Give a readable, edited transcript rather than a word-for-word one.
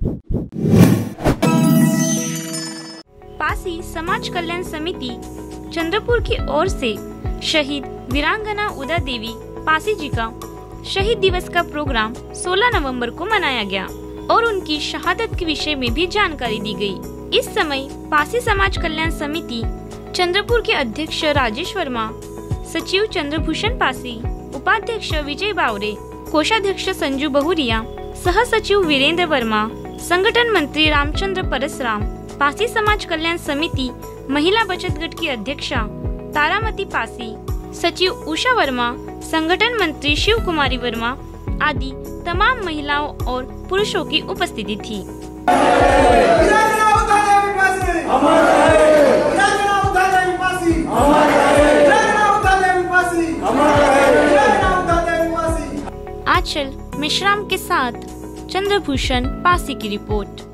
पासी समाज कल्याण समिति चंद्रपुर की ओर से शहीद वीरांगना उदा देवी पासी जी का शहीद दिवस का प्रोग्राम 16 नवंबर को मनाया गया और उनकी शहादत के विषय में भी जानकारी दी गई। इस समय पासी समाज कल्याण समिति चंद्रपुर के अध्यक्ष राजेश वर्मा, सचिव चंद्रभूषण पासी, उपाध्यक्ष विजय बावरे, कोषाध्यक्ष संजू बहुरिया, सह सचिव वीरेंद्र वर्मा, संगठन मंत्री रामचंद्र परसराम, पासी समाज कल्याण समिति महिला बचत गट की अध्यक्षा तारामती पासी, सचिव उषा वर्मा, संगठन मंत्री शिव कुमारी वर्मा आदि तमाम महिलाओं और पुरुषों की उपस्थिति थी। आंचल मिश्राम के साथ चंद्रभूषण पासी की रिपोर्ट।